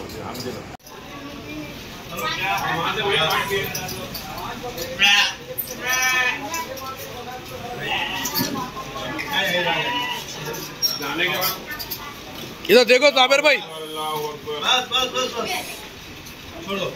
इधर देखो साबिर भाई, छोड़ो।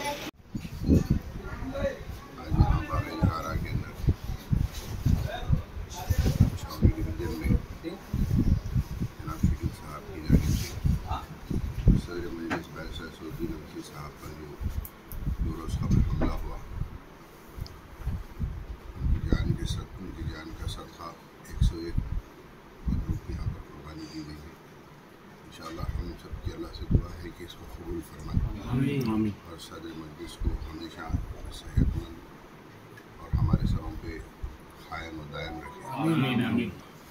उनकी जान का सदका 101 बंदों की यहाँ पर कुर्बानी दी गई है। इंशाअल्लाह हम सबकी अल्लाह से दुआ है कि इसको कबूल फरमाए और सदर मजलिस को हमेशा सेहतमंद और हमारे सरों पे कायम और दायम रखे।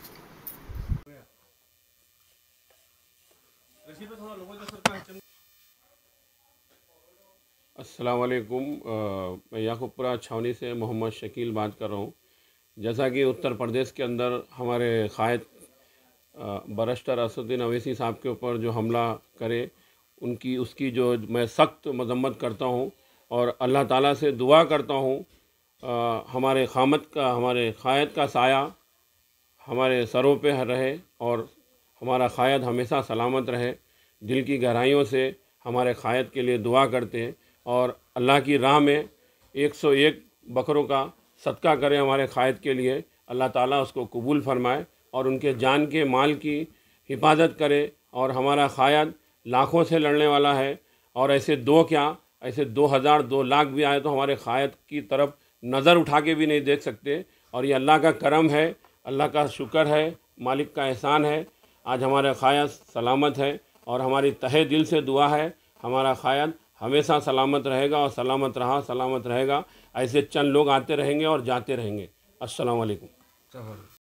अस्सलाम वालेकुम। मैं याकूबपुरा छावनी से मोहम्मद शकील बात कर रहा हूँ। जैसा कि उत्तर प्रदेश के अंदर हमारे क़ायद बैरिस्टर असदुद्दीन अवैसी साहब के ऊपर जो हमला करे उसकी जो मैं सख्त मजम्मत करता हूँ और अल्लाह ताला से दुआ करता हूँ हमारे क़ायद का साया हमारे सरों पे रहे और हमारा क़ायद हमेशा सलामत रहे। दिल की गहराइयों से हमारे क़ायद के लिए दुआ करते हैं और अल्लाह की राह में 101 बकरों का सदका करें हमारे क़ायद के लिए। अल्लाह ताला उसको कबूल फरमाए और उनके जान के माल की हिफाजत करे। और हमारा क़ायद लाखों से लड़ने वाला है और ऐसे 2000 2 लाख भी आए तो हमारे क़ायद की तरफ नज़र उठा के भी नहीं देख सकते। और ये अल्लाह का करम है, अल्लाह का शुक्र है, मालिक का एहसान है। आज हमारा क़ायद सलामत है और हमारी तहे दिल से दुआ है हमारा क़ायद हमेशा सलामत रहेगा और सलामत रहेगा। ऐसे चंद लोग आते रहेंगे और जाते रहेंगे। अस्सलाम वालेकुम।